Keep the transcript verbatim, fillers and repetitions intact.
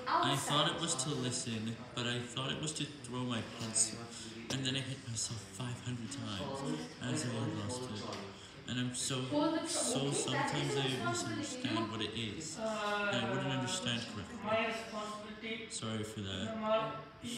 I thought it was to listen, but I thought it was to throw my pencil, and then I hit myself five hundred times as I lost it. And I'm so, so sometimes I misunderstand what it is, and I wouldn't understand correctly. Sorry for that.